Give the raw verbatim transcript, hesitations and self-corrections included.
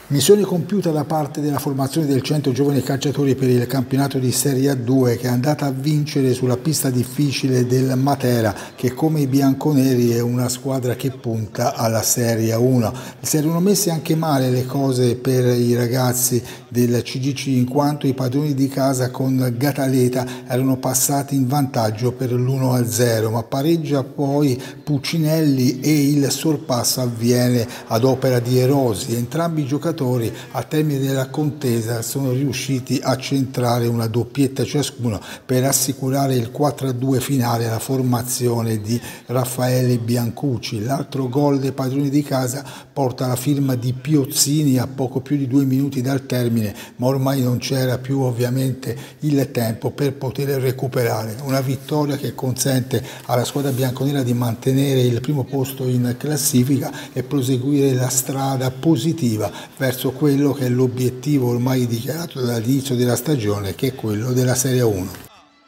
Missione compiuta da parte della formazione del Centro Giovani Calciatori per il campionato di Serie A due, che è andata a vincere sulla pista difficile del Matera, che come i bianconeri è una squadra che punta alla Serie A uno. Si erano messe anche male le cose per i ragazzi del C G C, in quanto i padroni di casa con Gataleta erano passati in vantaggio per l'uno a zero, ma pareggia poi Puccinelli e il sorpasso avviene ad opera di Erosi. Entrambi i giocatori al termine della contesa sono riusciti a centrare una doppietta ciascuno per assicurare il quattro a due finale alla formazione di Raffaele Biancucci. L'altro gol dei padroni di casa porta la firma di Piozzini a poco più di due minuti dal termine, ma ormai non c'era più ovviamente il tempo per poter recuperare. Una vittoria che consente alla squadra bianconera di mantenere il primo posto in classifica e proseguire la strada positiva verso quello che è l'obiettivo ormai dichiarato dall'inizio della stagione, che è quello della Serie A uno.